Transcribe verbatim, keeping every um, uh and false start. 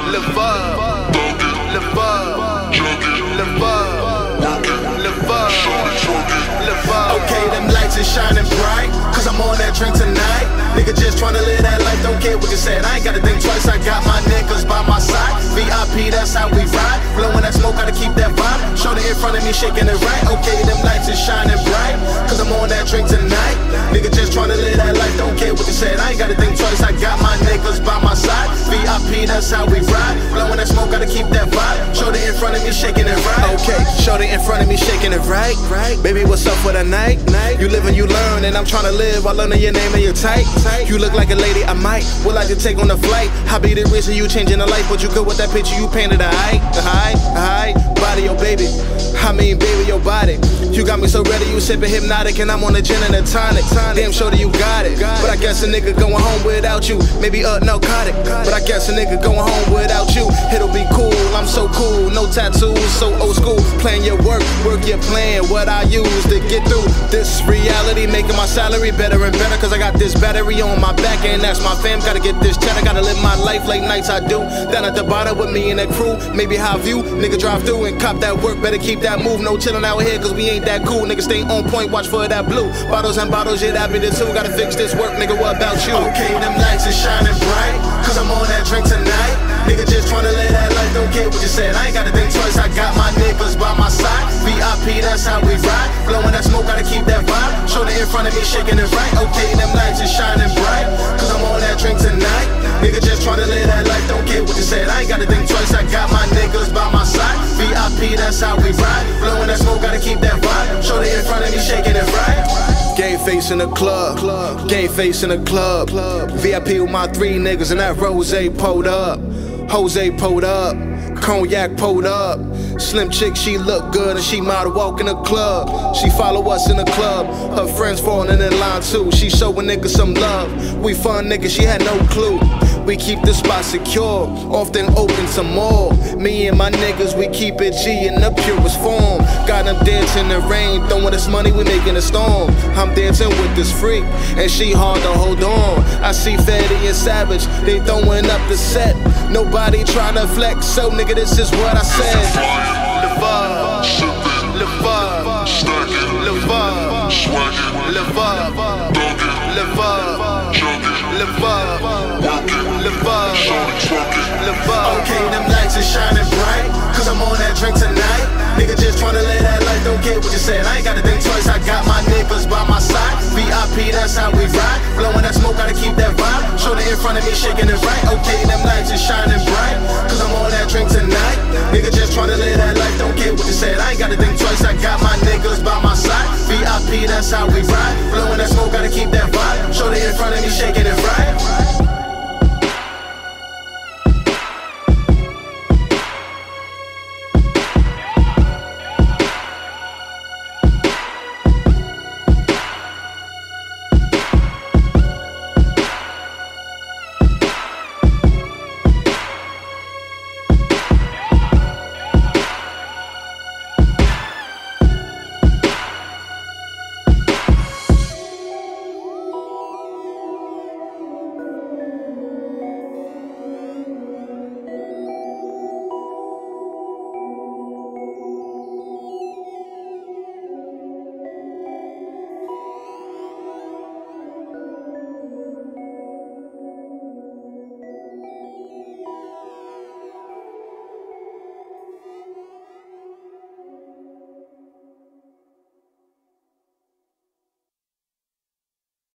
live up, live up, live up, live up, live up. Okay, them lights is shining bright, cause I'm on that drink tonight. Nigga just tryna live that life, don't care what you said. I ain't gotta think twice, I got my niggas by my side. V I P, that's how we ride. Blowing that smoke, gotta keep that vibe. Shorty in front of me, shaking it right. Okay, them lights is shining bright, cause I'm on that drink tonight. Nigga just tryna live that life, don't care what you said. I ain't gotta think twice, I got my niggas by my side. V I P, that's how we ride. Blowing that smoke, gotta keep that vibe. Shorty in front of me, shaking it right. Okay, shorty in front of me, shaking it right. Right. Baby, what's up for the night? Night. You live and you learn, and I'm tryna live while learning your name and your type. You look like a lady, I might. Would like to take on a flight. I be the reason you changing the life, but you good with that picture you painted. A high, a high, a high body, oh baby. I mean, baby, your body. You got me so ready, you sipping hypnotic, and I'm on a gin and a tonic. Damn, shorty, you got it. But I guess a nigga going home without you, maybe a narcotic. But I guess a nigga going home without you, it'll be cool. I'm so cool, no tattoos, so old school. Playing your work, work your plan. What I use to get through this reality, making my salary better and better. Cause I got this battery on my back, and that's my fam. Gotta get this cheddar, gotta live my life late nights I do. Down at the bottom with me and that crew, maybe high view. Nigga drive through and cop that work, better keep that move. No chillin' out here, cause we ain't that cool. Nigga stay on point, watch for that blue. Bottles and bottles, yeah, that be the two. Gotta fix this work, nigga, what about you? Okay, them lights is shining bright, cause I'm on that drink tonight. Nigga just tryna live that life, don't care what you said. I ain't gotta think twice, I got my niggas by my side. V I P, that's how we ride. Blowing that smoke, gotta keep that vibe. Shoulder in front of me, shaking it right. Okay, them lights is shining bright, cause I'm on that drink tonight. Nigga just tryna live that life, don't care what you said. I ain't gotta think twice, I got my niggas by my side. V I P, that's how we ride. Blowing that smoke, gotta keep that vibe. Shoulder in front of me, shaking it right. Game face in the club, game face in the club. V I P with my three niggas and that rose pulled up. Jose pulled up, cognac pulled up. Slim chick, she look good and she model walk in the club. She follow us in the club, her friends falling in line too. She showing niggas some love, we fun niggas, she had no clue. We keep the spot secure, often open some more. Me and my niggas, we keep it G in the purest form. Got them dancing in the rain, throwing this money, we making a storm. I'm dancing with this freak, and she hard to hold on. I see Fetty and Savage, they throwing up the set. Nobody tryna flex, so nigga, this is what I said. Live up, live up, live up, live up, live up, live up, live up, live up. Okay, them lights is shining bright, cause I'm on that drink tonight. Nigga just tryna live that life, don't care what you said. I ain't gotta think twice, I got my niggas by my side. V I P, that's how we ride. Blowing that smoke, gotta keep that vibe. Shoulder in front of me, shaking it right. Okay, them lights is shining bright, cause I'm on that drink tonight. Nigga just tryna live that life, don't care what you said. I ain't gotta think twice, I got my niggas by my side. V I P, that's how we ride. Blowing that smoke, gotta keep that vibe. Shoulder in front of me, shaking it right.